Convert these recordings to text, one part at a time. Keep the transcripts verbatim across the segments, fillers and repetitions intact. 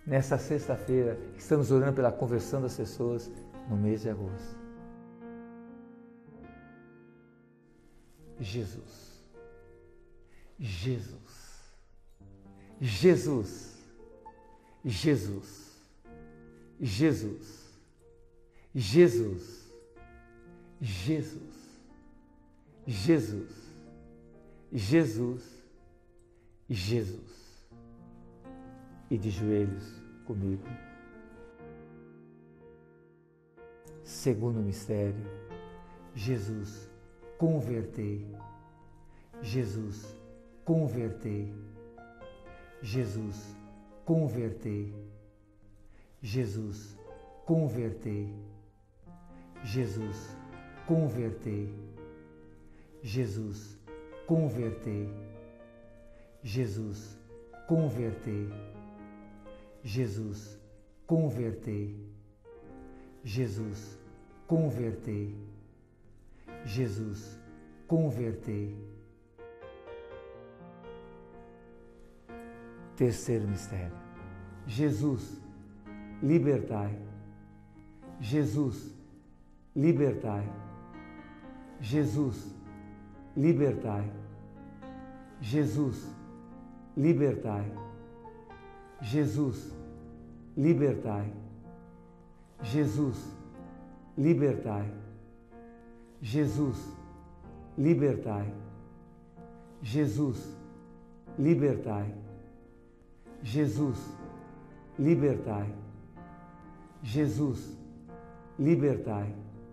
nessa sexta-feira, estamos orando pela conversão das pessoas no mês de agosto. Jesus, Jesus, Jesus, Jesus, Jesus, Jesus, Jesus, Jesus, Jesus, Jesus. E de joelhos comigo. Segundo mistério, Jesus, convertei. Jesus, convertei. Jesus, convertei. Jesus, convertei. Jesus, convertei. Jesus, convertei. Jesus, convertei. Jesus, convertei. Jesus, convertei. Jesus, convertei. Terceiro mistério. Jesus, libertai. Jesus, libertai. Jesus, libertai. Jesus, libertai. Jesus, libertai. Jesus, libertai. Jesus, libertai. Jesus, libertai. Jesus, libertai. Jesus, libertai.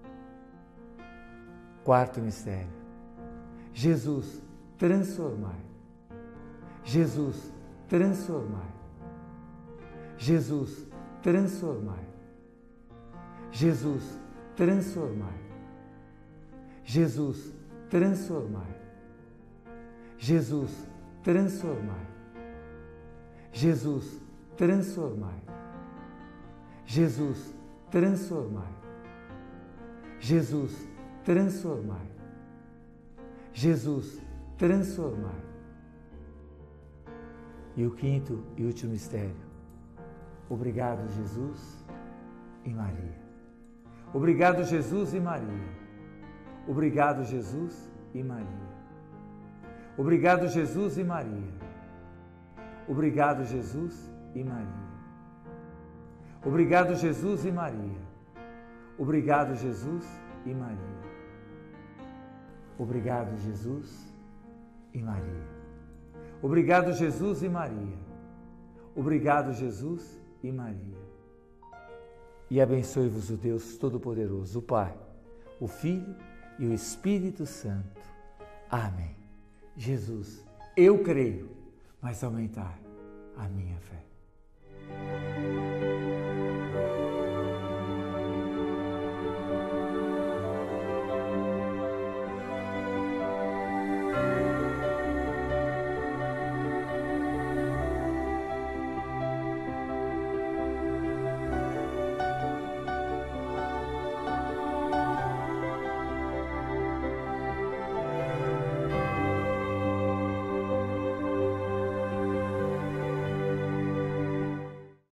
Quarto mistério. Jesus, transformai. Jesus, transformai. Jesus, transformai. Jesus, transformai. Jesus, transformai. Jesus, transformai. Jesus, transformai. Jesus, transformai. Jesus, transformai. Jesus, transformai. E o quinto e último mistério. Obrigado, Jesus e Maria. Obrigado, Jesus e Maria. Obrigado, Jesus e Maria. Obrigado, Jesus e Maria. Obrigado, Jesus e Maria. Obrigado, Jesus e Maria. Obrigado, Jesus e Maria. Obrigado, Jesus e Maria. Obrigado, Jesus e Maria. Obrigado, Jesus e Maria. E abençoe-vos o Deus Todo-Poderoso, o Pai, o Filho e o Espírito Santo. Amém. Jesus, eu creio, mas aumentar a minha fé.